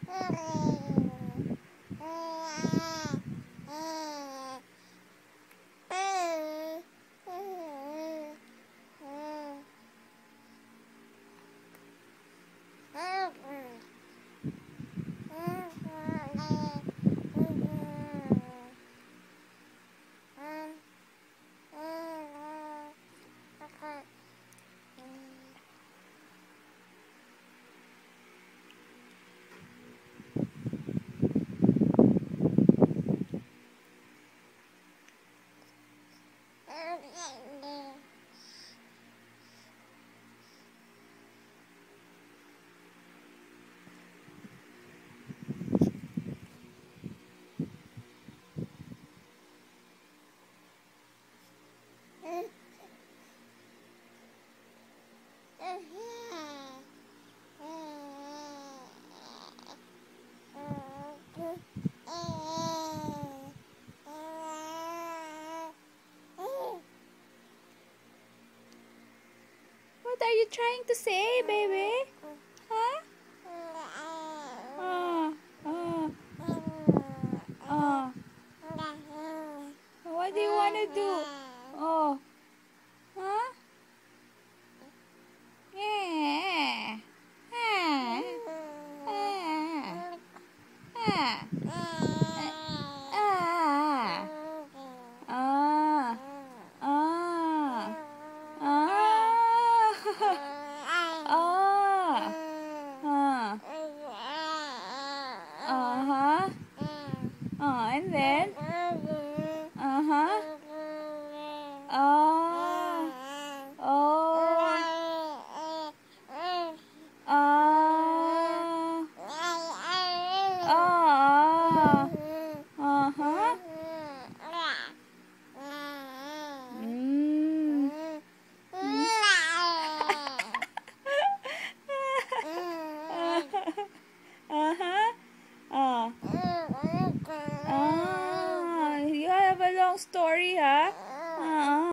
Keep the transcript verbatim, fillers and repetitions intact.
What are you trying to say, baby? Huh? Oh, oh, oh. What do you want to do? Oh, huh? Yeah. Ah. Ah. Ah. Ah. Ah. Ah. Ah. Ah. Uh-huh. Oh, and then? Uh-huh. Oh. Oh. Oh. Oh. Uh-huh. Mm. Uh-huh. Oh. Oh. You have a long story, huh? Uh-huh.